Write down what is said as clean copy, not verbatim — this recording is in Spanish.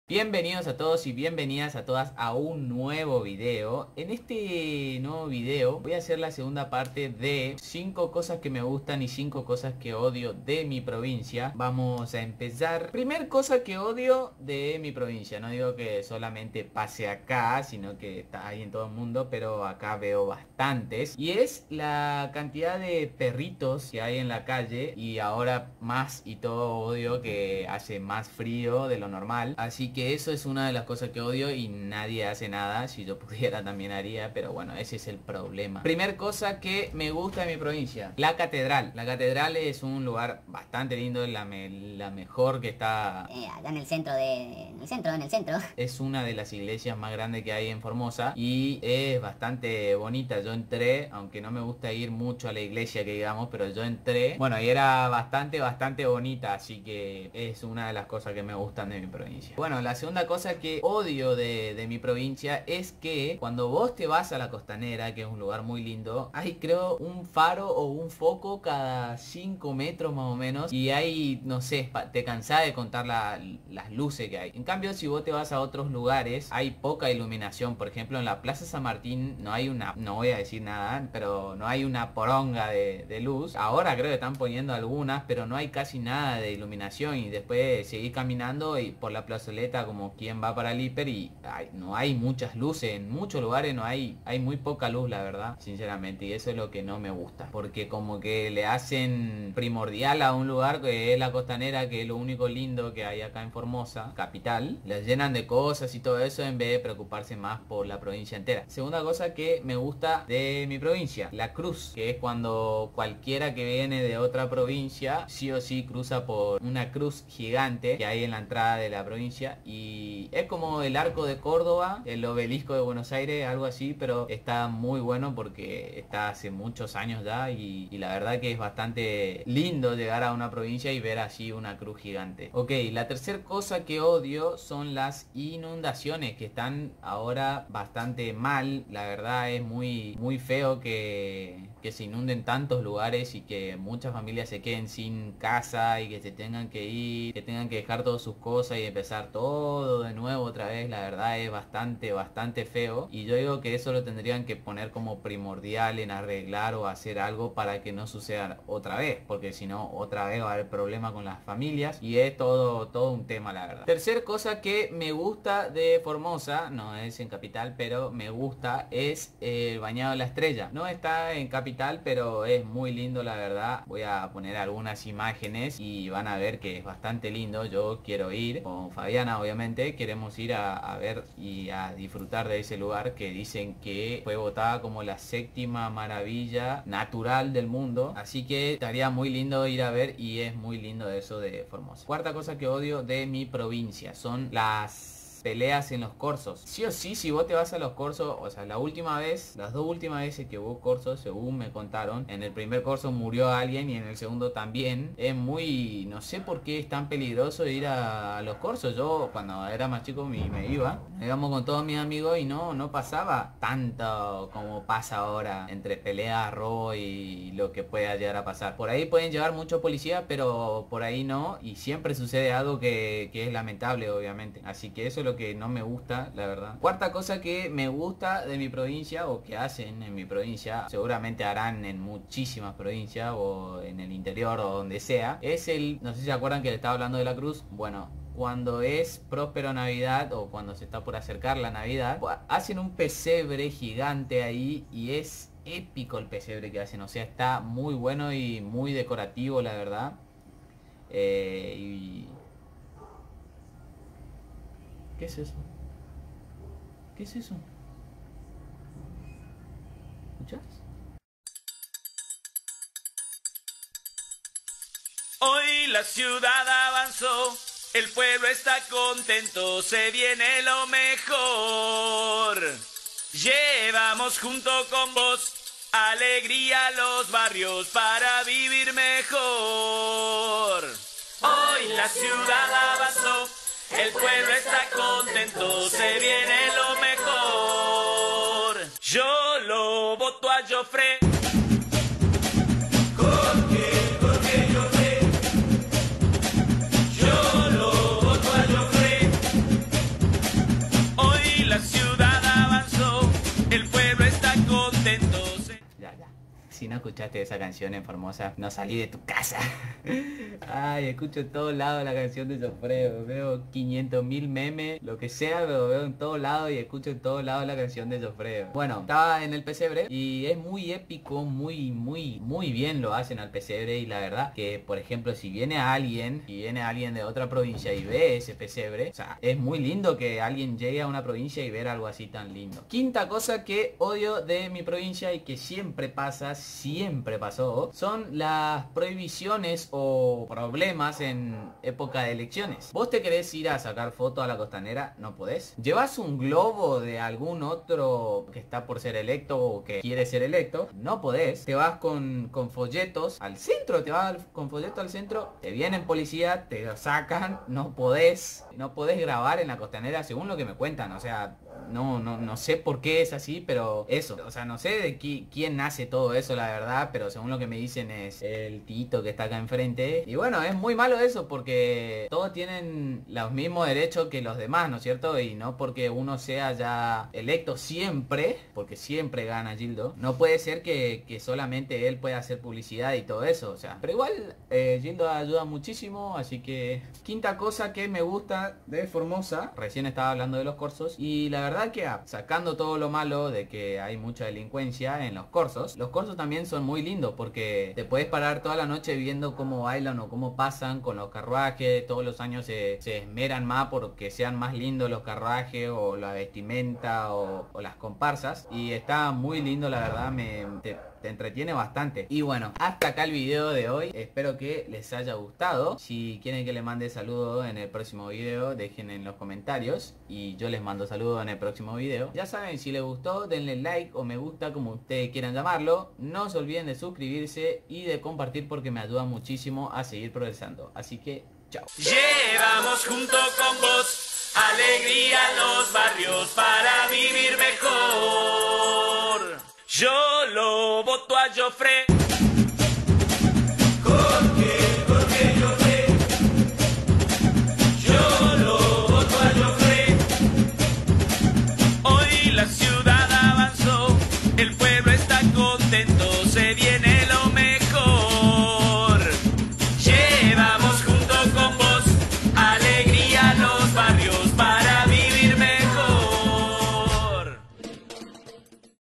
Bienvenidos a todos y bienvenidas a todas a un nuevo video. En este nuevo video voy a hacer la segunda parte de 5 cosas que me gustan y 5 cosas que odio de mi provincia. Vamos a empezar. Primer cosa que odio de mi provincia. No digo que solamente pase acá, sino que está ahí en todo el mundo, pero acá veo bastantes. Y es la cantidad de perritos que hay en la calle. Y ahora más y todo odio que hace más frío de lo normal. Así que eso es una de las cosas que odio y nadie hace nada. Si yo pudiera también haría, pero bueno, ese es el problema. Primer cosa que me gusta de mi provincia: la catedral. La catedral es un lugar bastante lindo, es la mejor que está allá en el centro en el centro. Es una de las iglesias más grandes que hay en Formosa y es bastante bonita. Yo entré, aunque no me gusta ir mucho a la iglesia, que digamos, pero yo entré, bueno, y era bastante bonita, así que es una de las cosas que me gustan de mi provincia. Bueno, la segunda cosa que odio de mi provincia es que cuando vos te vas a la Costanera, que es un lugar muy lindo, hay creo un faro o un foco cada 5 metros más o menos, y hay, no sé, te cansás de contar las luces que hay. En cambio, si vos te vas a otros lugares, hay poca iluminación. Por ejemplo, en la Plaza San Martín no hay una, no voy a decir nada, pero no hay una poronga de luz. Ahora creo que están poniendo algunas, pero no hay casi nada de iluminación, y después seguís caminando y por la plazoleta como quien va para el hiper y no hay muchas luces. En muchos lugares no hay muy poca luz, la verdad, sinceramente, y eso es lo que no me gusta, porque como que le hacen primordial a un lugar que es la Costanera, que es lo único lindo que hay acá en Formosa, capital. Les llenan de cosas y todo eso en vez de preocuparse más por la provincia entera. Segunda cosa que me gusta de mi provincia: la cruz, que es cuando cualquiera que viene de otra provincia sí o sí cruza por una cruz gigante que hay en la entrada de la provincia, y es como el Arco de Córdoba, el Obelisco de Buenos Aires, algo así, pero está muy bueno porque está hace muchos años ya, y la verdad que es bastante lindo llegar a una provincia y ver así una cruz gigante. Ok, la tercera cosa que odio son las inundaciones, que están ahora bastante mal. La verdad es muy feo que se inunden tantos lugares y que muchas familias se queden sin casa y que se tengan que ir, que tengan que dejar todas sus cosas y empezar todo de nuevo otra vez. La verdad es bastante feo, y yo digo que eso lo tendrían que poner como primordial en arreglar o hacer algo para que no suceda otra vez, porque si no otra vez va a haber problema con las familias y es todo un tema, la verdad. Tercer cosa que me gusta de Formosa, no es en capital, pero me gusta, es el Bañado de la Estrella. No está en capital, pero es muy lindo, la verdad. Voy a poner algunas imágenes y van a ver que es bastante lindo. Yo quiero ir con Fabiana, obviamente queremos ir a ver y a disfrutar de ese lugar, que dicen que fue votada como la 7ª maravilla natural del mundo, así que estaría muy lindo ir a ver, y es muy lindo eso de Formosa. Cuarta cosa que odio de mi provincia son las peleas en los corsos. Sí o sí, si vos te vas a los corsos, o sea, las dos últimas veces que hubo corsos, según me contaron, en el primer corso murió alguien y en el segundo también. Es muy, no sé por qué es tan peligroso ir a los corsos. Yo cuando era más chico íbamos con todos mis amigos y no pasaba tanto como pasa ahora, entre peleas, robo y lo que pueda llegar a pasar. Por ahí pueden llevar muchos policías, pero por ahí no, y siempre sucede algo que es lamentable, obviamente. Así que eso es lo que no me gusta, la verdad. Cuarta cosa que me gusta de mi provincia, o que hacen en mi provincia, seguramente harán en muchísimas provincias o en el interior o donde sea, es no sé si se acuerdan que le estaba hablando de la cruz. Bueno, cuando es próspero Navidad o cuando se está por acercar la Navidad, hacen un pesebre gigante ahí, y es épico el pesebre que hacen. O sea, está muy bueno y muy decorativo, la verdad. ¿Qué es eso? ¿Qué es eso? ¿Escuchas? Hoy la ciudad avanzó, el pueblo está contento, se viene lo mejor. Llevamos junto con vos alegría a los barrios para vivir mejor. Hoy la ciudad avanzó, el pueblo está contento, se viene lo mejor. Yo lo voto a Joffre. Porque Joffre. Yo lo voto a Joffre. no escuchaste esa canción en Formosa, no salí de tu casa. Ay, escucho en todos lados la canción de Jofré. Veo 500.000 memes, lo que sea, pero veo en todos lados y escucho en todos lados la canción de Jofré. Bueno, estaba en el pesebre y es muy épico, muy bien lo hacen al pesebre. Y la verdad que, por ejemplo, si viene alguien de otra provincia y ve ese pesebre, o sea, es muy lindo que alguien llegue a una provincia y ver algo así tan lindo. Quinta cosa que odio de mi provincia y que siempre pasa, siempre pasó, son las prohibiciones o problemas en época de elecciones. Vos te querés ir a sacar foto a la costanera, no podés. Llevas un globo de algún otro que está por ser electo o que quiere ser electo, no podés. Te vas con folletos al centro, con folletos al centro, te vienen policía, te lo sacan, no podés grabar en la costanera según lo que me cuentan. O sea, no sé por qué es así, pero eso, o sea, no sé de quién nace todo eso, la verdad, pero según lo que me dicen es el tito que está acá enfrente. Y bueno, es muy malo eso porque todos tienen los mismos derechos que los demás, ¿no es cierto? Y no porque uno sea ya electo siempre, porque siempre gana Gildo, no puede ser que solamente él pueda hacer publicidad y todo eso, o sea, pero igual Gildo ayuda muchísimo. Así que quinta cosa que me gusta de Formosa, recién estaba hablando de los corsos, y la verdad que sacando todo lo malo de que hay mucha delincuencia en los corsos también son muy lindos porque te puedes parar toda la noche viendo cómo bailan o cómo pasan con los carruajes. Todos los años se esmeran más porque sean más lindos los carruajes o la vestimenta o las comparsas, y está muy lindo, la verdad, te entretiene bastante. Y bueno, hasta acá el video de hoy, espero que les haya gustado. Si quieren que les mande saludos en el próximo video, dejen en los comentarios y yo les mando saludos en el próximo video. Ya saben, si les gustó, denle like o me gusta, como ustedes quieran llamarlo. No se olviden de suscribirse y de compartir porque me ayuda muchísimo a seguir progresando. Así que chao. Llevamos junto con vos alegría en los barrios para vivir mejor. Yo lo voto a Jofré.